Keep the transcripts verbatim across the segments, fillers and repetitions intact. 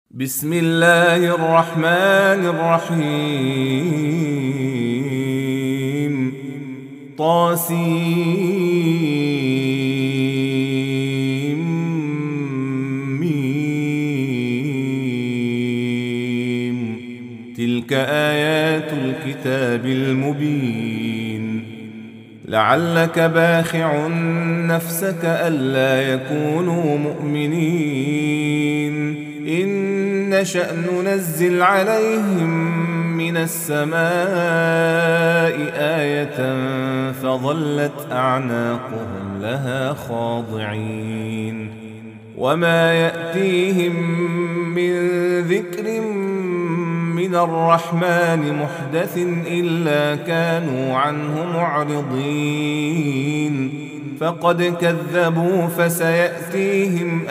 بسم الله الرحمن الرحيم طاسيم ميم تلك آيات الكتاب المبين لعلك باخع نفسك ألا يكونوا مؤمنين إن نشأ ننزل عليهم من السماء آية فظلت أعناقهم لها خاضعين وما يأتيهم من ذكر من الرحمن محدث إلا كانوا عنه معرضين فقد كذبوا فسيأتيهم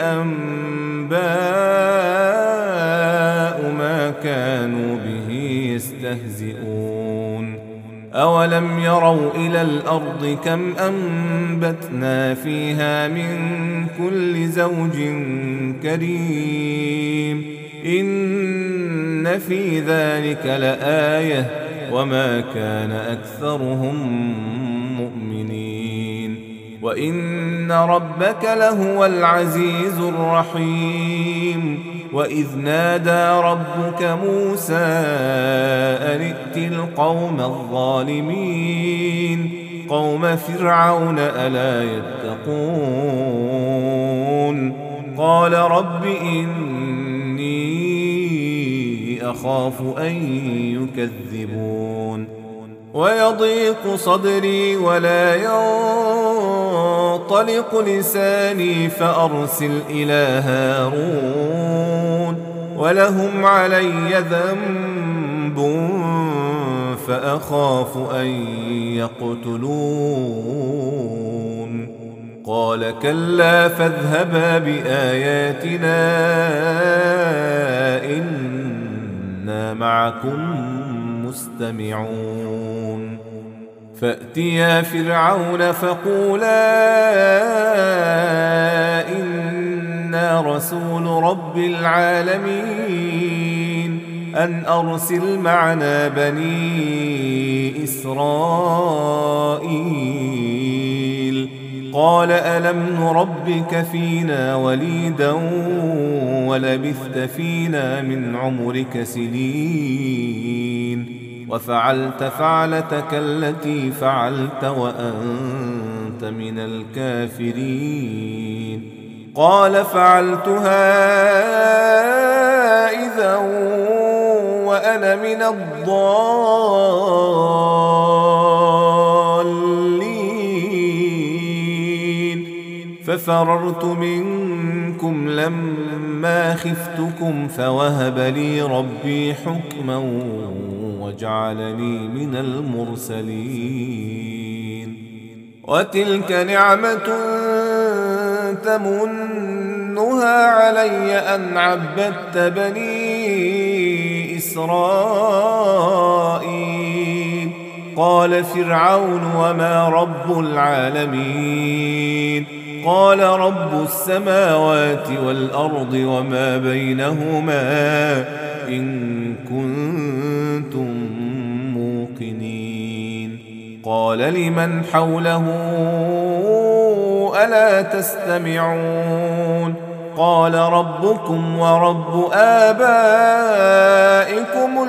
أنباء ما كانوا به يستهزئون أولم يروا إلى الأرض كم أنبتنا فيها من كل زوج كريم إن في ذلك لآية وما كان أكثرهم مؤمنين وإن ربك لهو العزيز الرحيم وإذ نادى ربك موسى أن ائت القوم الظالمين قوم فرعون ألا يتقون قال رب إني أخاف أن يكذبون ويضيق صدري ولا ينطلق لساني فأرسل إلى هارون ولهم علي ذنب فأخاف أن يقتلون قال كلا فاذهبا بآياتنا إنا معكم مستمعون فأتيا فرعون فقولا إنا رسول رب العالمين أن أرسل معنا بني إسرائيل قال ألم نربك فينا وليدا ولبثت فينا من عمرك سنين وفعلت فعلتك التي فعلت وأنت من الكافرين قال فعلتها إذا وأنا من الضالين ففررت منكم لما خفتكم فوهب لي ربي حكما وجعلني من المرسلين وتلك نعمة تمنها علي أن عبدت بني إسرائيل قال فرعون وما رب العالمين قال رب السماوات والأرض وما بينهما إن كنتم موقنين قال لمن حوله ألا تستمعون قال ربكم ورب آبائكم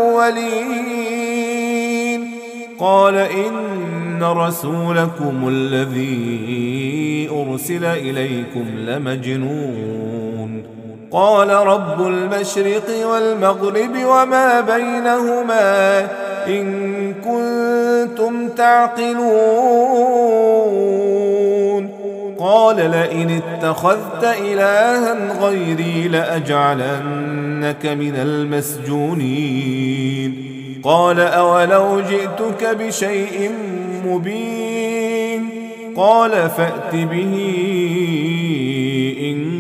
الأولين قال إن رسولكم الذي أرسل إليكم لمجنون قال رب المشرق والمغرب وما بينهما إن كنتم تعقلون قال لئن اتخذت إلها غيري لأجعلنك من المسجونين قال أولو جئتك بشيء مبين قال فأت به إن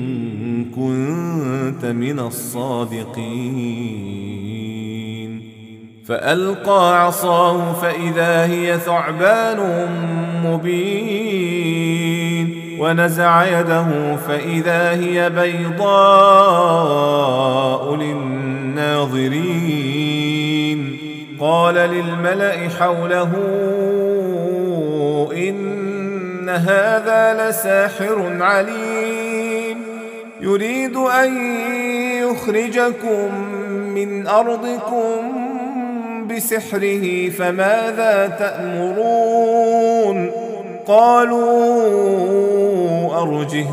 كنت من الصادقين فألقى عصاه فإذا هي ثعبان مبين ونزع يده فإذا هي بيضاء للملأ حوله إن هذا لساحر عليم يريد أن يخرجكم من أرضكم بسحره فماذا تأمرون قالوا أرجه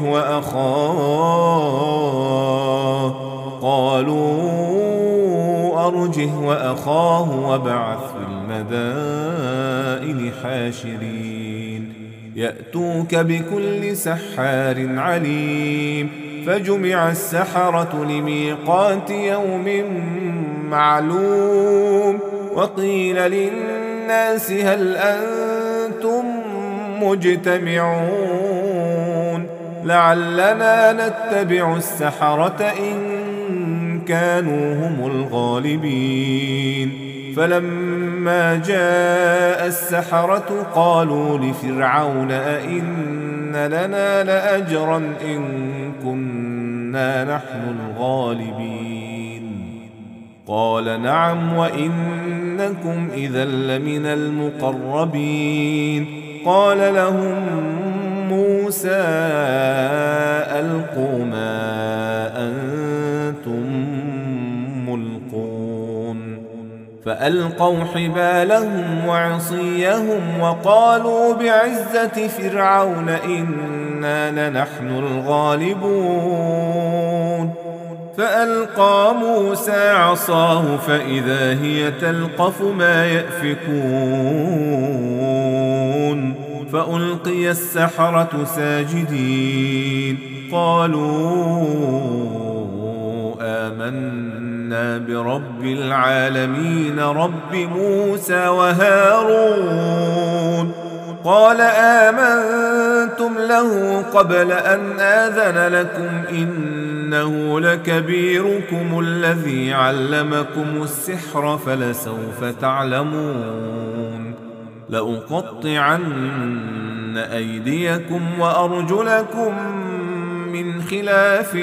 وأخاه قالوا أرجه وأخاه وابعث في المدائن حاشرين يأتوك بكل سحار عليم فجمع السحرة لميقات يوم معلوم وقيل للناس هل أنتم مجتمعون لعلنا نتبع السحرة إن كانوا هم الغالبين فلما جاء السحرة قالوا لفرعون أئن لنا لأجرا إن كنا نحن الغالبين قال نعم وإنكم إذا لمن المقربين قال لهم موسى ألقوا ما أنتم ملقون فألقوا حبالهم وعصيهم وقالوا بعزة فرعون إنا لنحن الغالبون فألقى موسى عصاه فإذا هي تلقف ما يأفكون فألقي السحرة ساجدين قالوا آمنا برب العالمين رب موسى وهارون قال آمنتم له قبل أن آذن لكم إنه لكبيركم الذي علمكم السحر فلسوف تعلمون لأقطعن أيديكم وأرجلكم من خلاف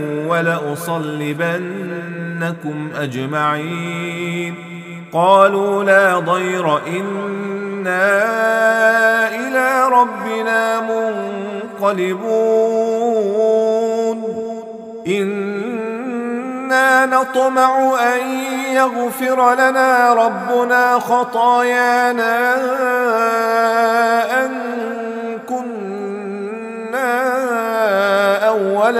ولأصلبنكم أجمعين قالوا لا ضير إنا إلى ربنا منقلبون إنا نطمع أن يغفر لنا ربنا خطايانا أن كنا أول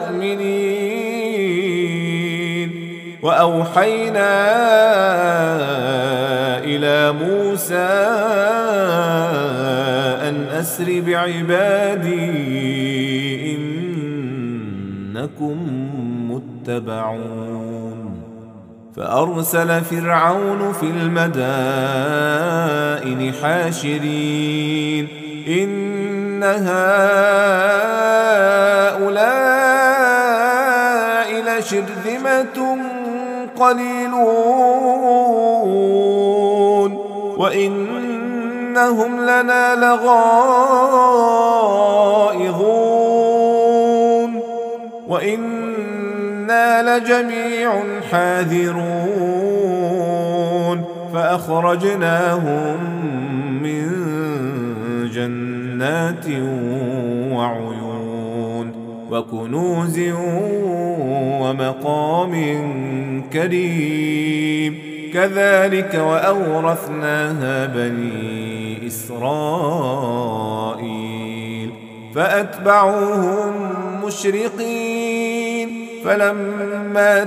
المؤمنين وأوحينا إلى موسى أن أسر بعبادي إنكم متبعون فأرسل فرعون في المدائن حاشرين إن هؤلاء لشرذمة قليلون وإنهم لنا لغائظون وإنا لجميع حاذرون فأخرجناهم من جنات وعيون وكنوز ومقام كريم كذلك وأورثناها بني إسرائيل فأتبعوهم مشرقين فلما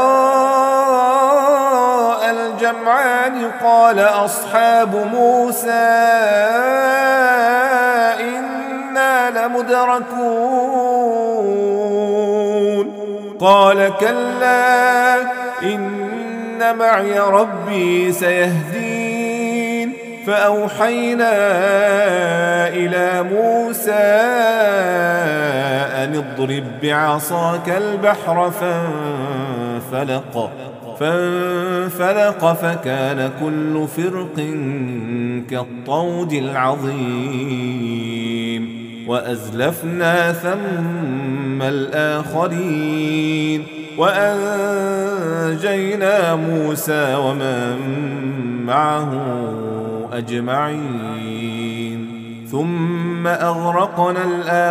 تراءى الجمعان قال أصحاب موسى إنا لمدركون قال كلا إن معي ربي سيهدين فأوحينا إلى موسى أن اضرب بعصاك البحر فانفلق فانفلق فكان كل فرق كالطود العظيم وأزلفنا ثم الآخرين وأنجينا موسى ومن معه أجمعين ثم أغرقنا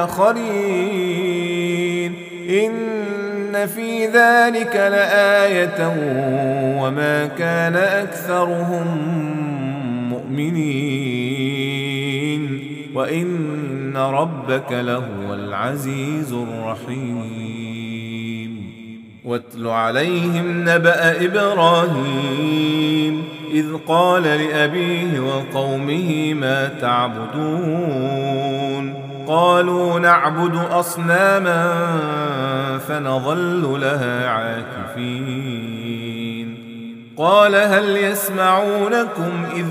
الآخرين إن في ذلك لآية وما كان أكثرهم مؤمنين وإن ربك لهو العزيز الرحيم واتل عليهم نبأ إبراهيم إذ قال لأبيه وقومه ما تعبدون قالوا نعبد أصناما فنظل لها عاكفين قال هل يسمعونكم إذ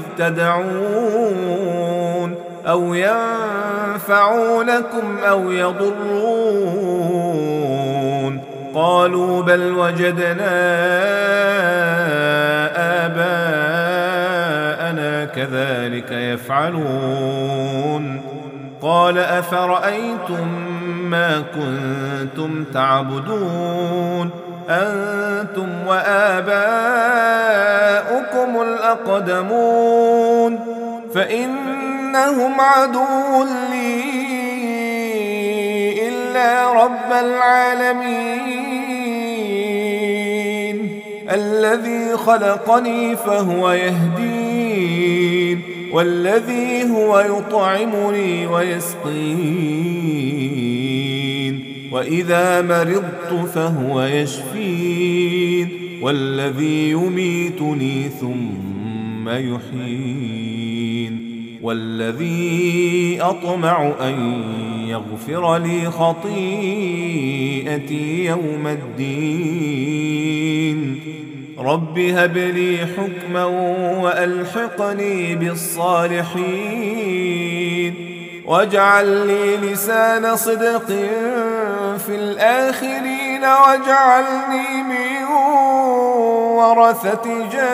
تدعون أو ينفعونكم أو يضرون قالوا بل وجدنا آباءنا كذلك يفعلون قال أفرأيتم ما كنتم تعبدون أنتم وآباؤكم الأقدمون فإنهم عدو لي إلا رب العالمين الذي خلقني فهو يهدين والذي هو يطعمني ويسقين وإذا مرضت فهو يشفين والذي يميتني ثم يحيين والذي أطمع أن يغفر لي خطيئتي يوم الدين رب هب لي حكما وألحقني بالصالحين واجعل لي لسان صدق في الآخرين واجعلني من ورثة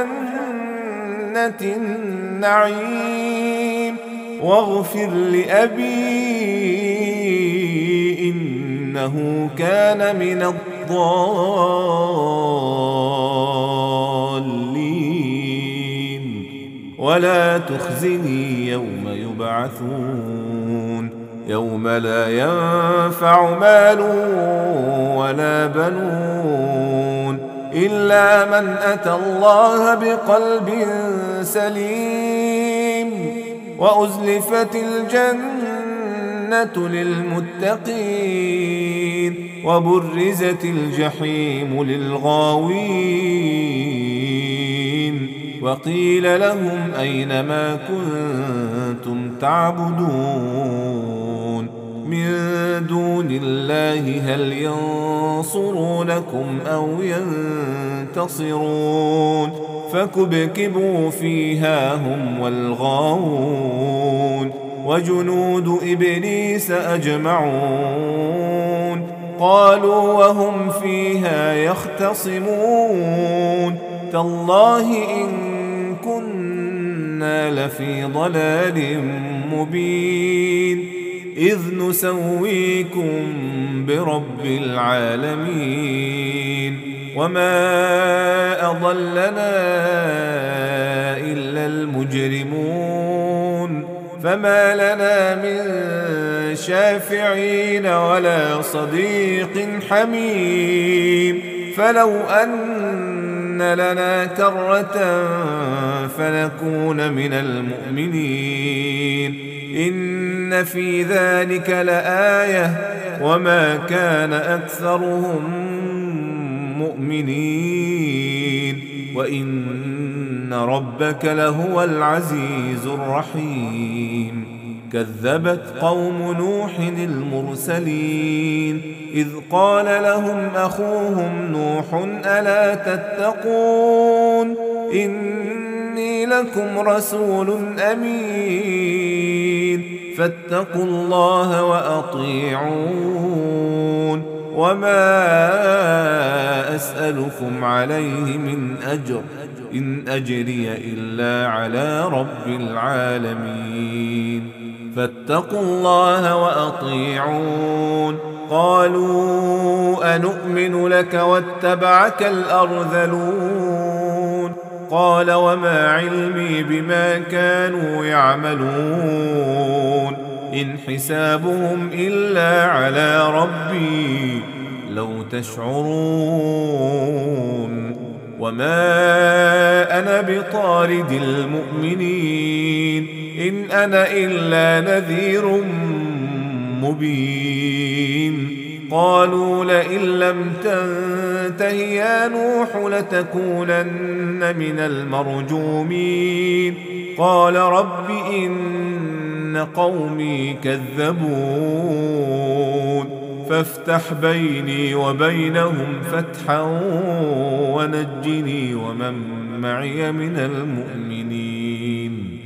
جنة النعيم واغفر لأبي إنه كان من الضالين ولا تخزني يوم يبعثون يوم لا ينفع مال ولا بنون إلا من أتى الله بقلب سليم وأزلفت الجنة للمتقين وبرزت الجحيم للغاوين وقيل لهم أين ما كنتم تعبدون من دون الله هل ينصرونكم أو ينتصرون فكبكبوا فيها هم والغاوون وجنود إبليس أجمعون قالوا وهم فيها يختصمون تالله إن كنا لفي ضلال مبين إذ نسويكم برب العالمين وما أضلنا إلا المجرمون فما لنا من شافعين ولا صديق حميم فلو أن لنا كرة فنكون من المؤمنين إن في ذلك لآية وما كان أكثرهم مؤمنين وإن ربك لهو العزيز الرحيم كذبت قوم نوح المرسلين إذ قال لهم أخوهم نوح ألا تتقون إني لكم رسول أمين فاتقوا الله وأطيعون وما أسألكم عليه من أجر إن أجري إلا على رب العالمين فاتقوا الله وأطيعون قالوا أنؤمن لك واتبعك الأرذلون قال وما علمي بما كانوا يعملون إن حسابهم إلا على ربي لو تشعرون وما أنا بطارد المؤمنين إن أنا إلا نذير مبين قالوا لئن لم تنته يا نوح لتكونن من المرجومين قال رب إن قومي كذبون فافتح بيني وبينهم فتحا ونجني ومن معي من المؤمنين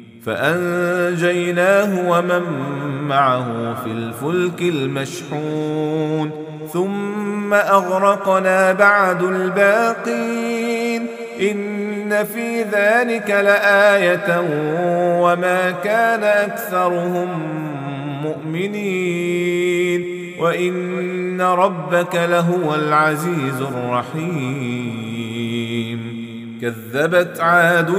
فأنجيناه ومن معه في الفلك المشحون ثم أغرقنا بعد الباقين إن في ذلك لآية وما كان أكثرهم مؤمنين وإن ربك لهو العزيز الرحيم كذبت عاد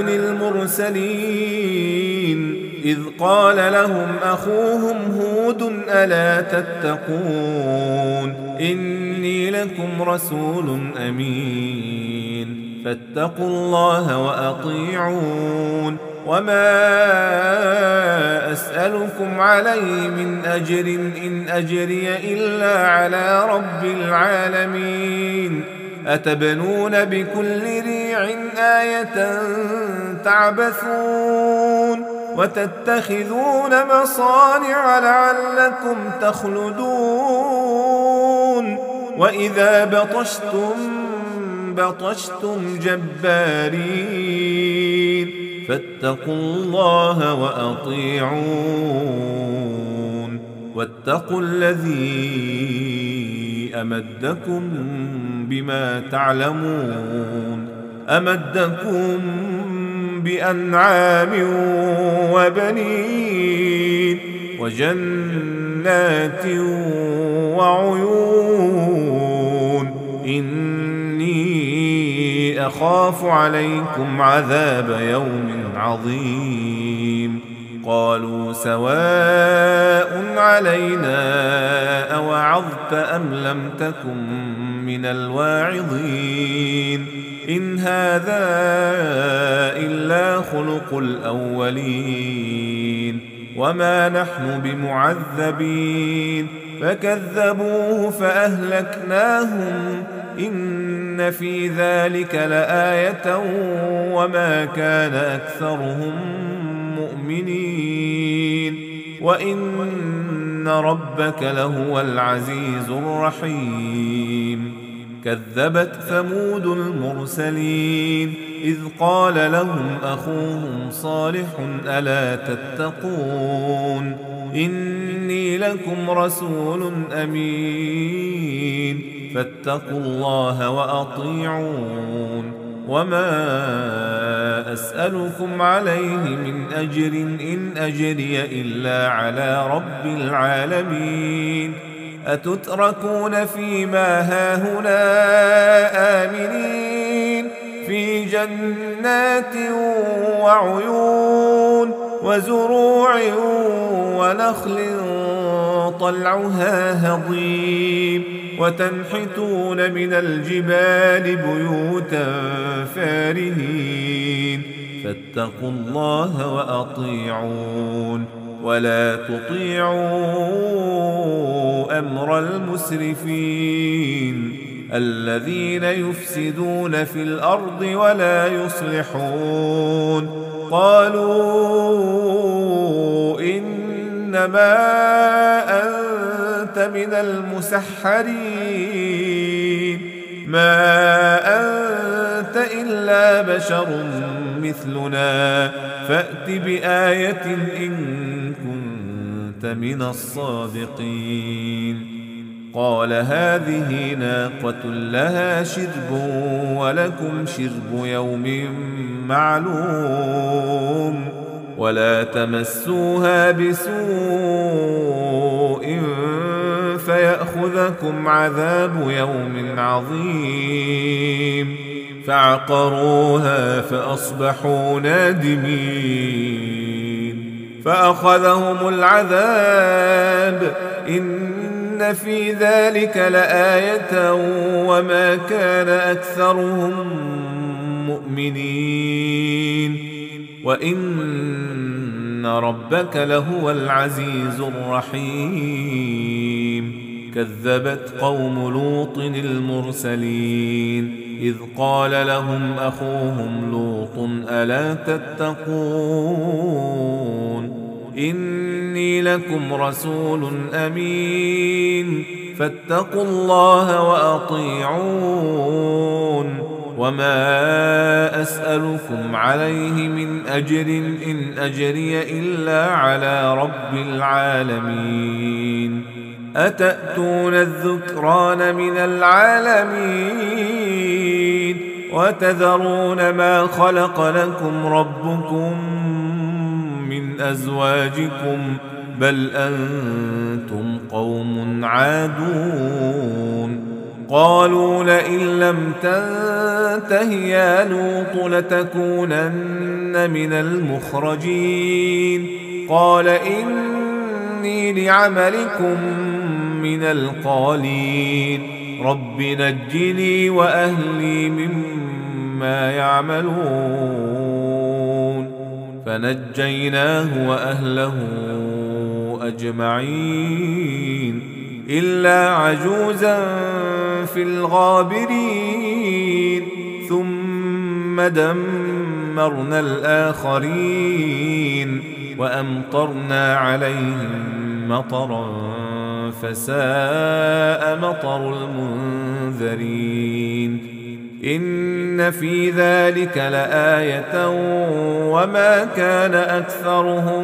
المرسلين إذ قال لهم أخوهم هود ألا تتقون إني لكم رسول أمين فاتقوا الله وأطيعون وما أسألكم عليه من أجر إن أجري إلا على رب العالمين أتبنون بكل ريع آية تعبثون وتتخذون مصانع لعلكم تخلدون وإذا بطشتم بطشتم جبارين فاتقوا الله وأطيعون واتقوا الذي أمدكم بما تعلمون أمدكم بأنعام وبنين وجنات وعيون إني أخاف عليكم عذاب يوم عظيم قالوا سواء علينا أوعظت أم لم تكن من الواعظين إن هذا إلا خلق الأولين وما نحن بمعذبين فكذبوه فأهلكناهم إن في ذلك لآية وما كان أكثرهم مؤمنين وإن ربك لهو العزيز الرحيم كذبت ثمود المرسلين إذ قال لهم أخوهم صالح ألا تتقون إني لكم رسول أمين فاتقوا الله وأطيعون وما أسألكم عليه من أجر إن أجري إلا على رب العالمين أتتركون فيما هاهنا آمنين في جنات وعيون وزروع ونخل طلعها هضيم وتنحتون من الجبال بيوتا فارهين فاتقوا الله وأطيعون ولا تطيعوا أمر المسرفين الذين يفسدون في الأرض ولا يصلحون قالوا إنما أنت من المسحرين ما أنت إلا بشر مثلنا فأت بآية إن كنت من الصادقين قال هذه ناقة لها شرب ولكم شرب يوم معلوم ولا تمسوها بسوء فيأخذكم عذاب يوم عظيم فعقروها فأصبحوا نادمين فأخذهم العذاب إن في ذلك لآية وما كان أكثرهم مؤمنين وإن ربك لهو العزيز الرحيم كذبت قوم لوط المرسلين إذ قال لهم أخوهم لوط ألا تتقون إني لكم رسول أمين فاتقوا الله وأطيعون وما أسألكم عليه من أجر إن أجري إلا على رب العالمين أتأتون الذكران من العالمين وتذرون ما خلق لكم ربكم من أزواجكم بل أنتم قوم عادون قالوا لئن لم تنته يا لوط لتكونن من المخرجين قال إني لعملكم من القالين رب نجني وأهلي مما يعملون فنجيناه وأهله أجمعين إلا عجوزا في الغابرين ثم دمرنا الآخرين وأمطرنا عليهم مطرا فساء مطر المنذرين إن في ذلك لآية وما كان أكثرهم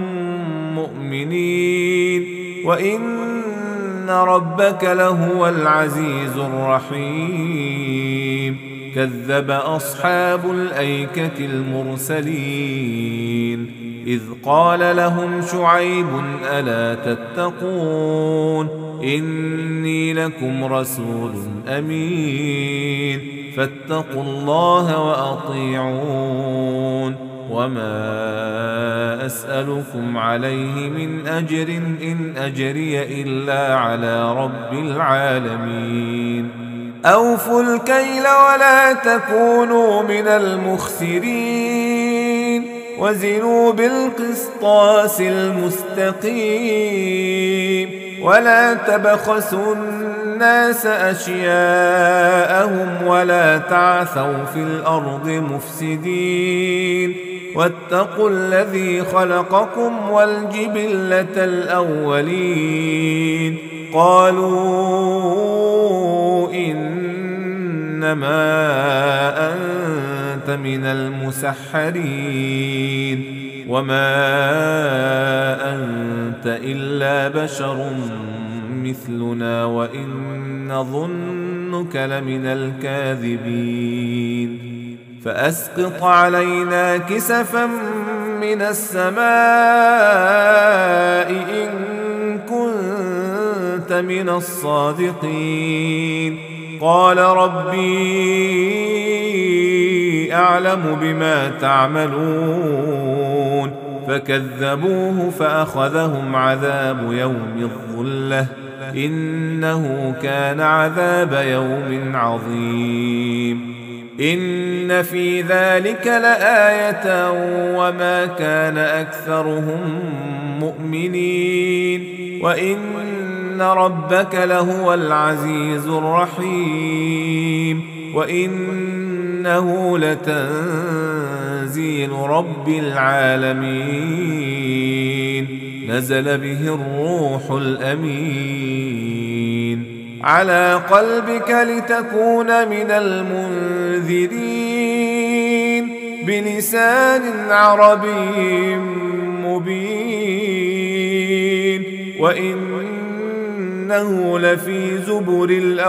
مؤمنين وإن ربك لهو العزيز الرحيم كذب أصحاب الأيكة المرسلين إذ قال لهم شعيب ألا تتقون إني لكم رسول أمين فاتقوا الله وأطيعون وما أسألكم عليه من أجر إن أجري إلا على رب العالمين أوفوا الكيل ولا تكونوا من المخسرين وزنوا بالقسطاس المستقيم ولا تبخسوا الناس أشياءهم ولا تعثوا في الأرض مفسدين واتقوا الذي خلقكم والجبلة الأولين قالوا إنما أنت من المسحرين وما أنت إلا بشر مثلنا وإن نظنك لمن الكاذبين فأسقط علينا كسفا من السماء إن كنت من الصادقين قال ربي أعلم بما تعملون فكذبوه فأخذهم عذاب يوم الظلة إنه كان عذاب يوم عظيم إن في ذلك لآية وما كان أكثرهم مؤمنين وإن ربك لهو العزيز الرحيم وإنه لتنزيل رب العالمين نزل به الروح الأمين على قلبك لتكون من المنذرين بلسان عربي مبين وإنه لفي زبر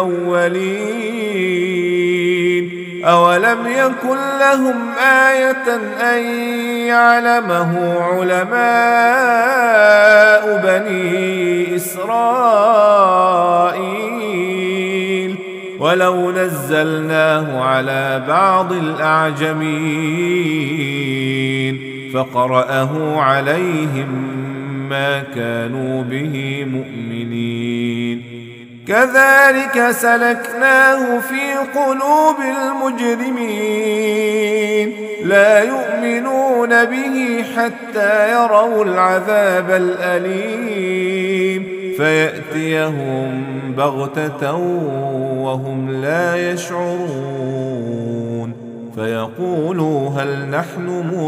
الأولين أولم يكن لهم آية أن يعلمه علماء بني إسرائيل ولو نزلناه على بعض الأعجمين فقرأه عليهم ما كانوا به مؤمنين كذلك سلكناه في قلوب المجرمين لا يؤمنون به حتى يروا العذاب الأليم فيأتيهم بغتة وهم لا يشعرون فيقولوا هل نحن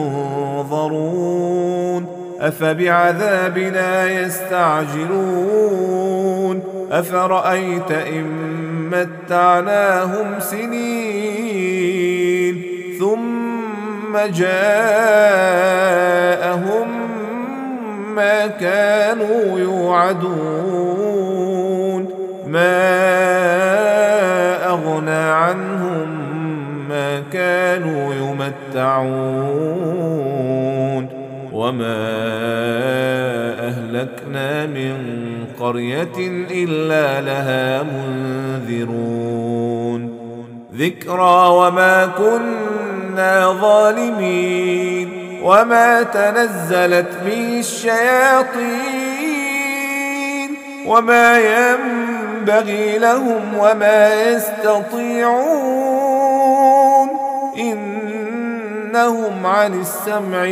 منظرون أفبعذابنا يستعجلون أفرأيت إن متعناهم سنين ثم جاءهم ما كانوا يوعدون ما أغنى عنهم ما كانوا يمتعون وما أهلكنا من قرية إلا لها منذرون ذكرى وما كنا ظالمين وما تنزلت به الشياطين وما ينبغي لهم وما يستطيعون إنهم عن السمع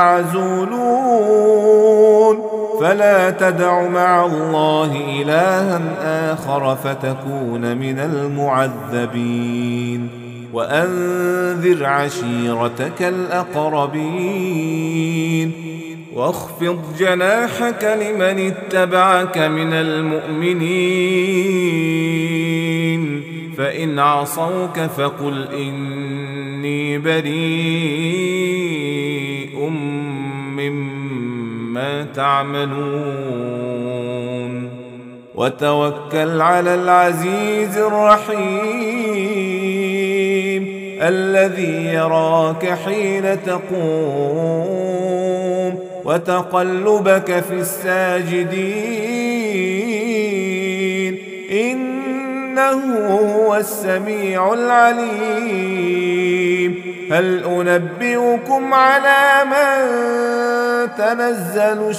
لمعزولون فلا تدع مع الله إلها آخر فتكون من المعذبين وأنذر عشيرتك الأقربين واخفض جناحك لمن اتبعك من المؤمنين فإن عصوك فقل إني بريء مما تعملون وتوكل على العزيز الرحيم الذي يراك حين تقوم وتقلبك في الساجدين إنه هو السميع العليم هل أنبئكم على من تنزل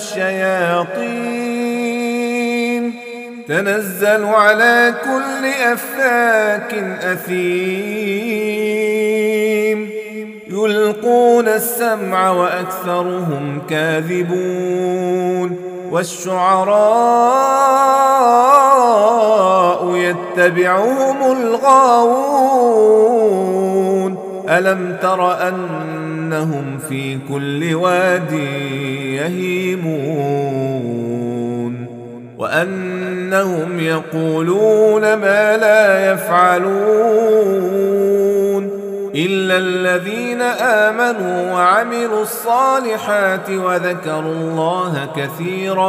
الشياطين تنزل على كل أفاك أثيم يلقون السمع وأكثرهم كاذبون والشعراء يتبعهم الغاوون ألم تر أنهم في كل واد يهيمون وأنهم يقولون ما لا يفعلون إلا الذين آمنوا وعملوا الصالحات وذكروا الله كثيرا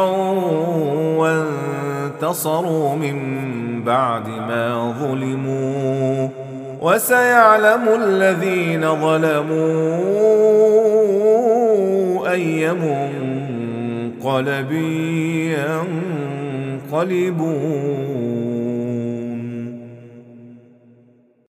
وانتصروا من بعد ما ظلموا وسيعلم الذين ظلموا أي منقلب ينقلبون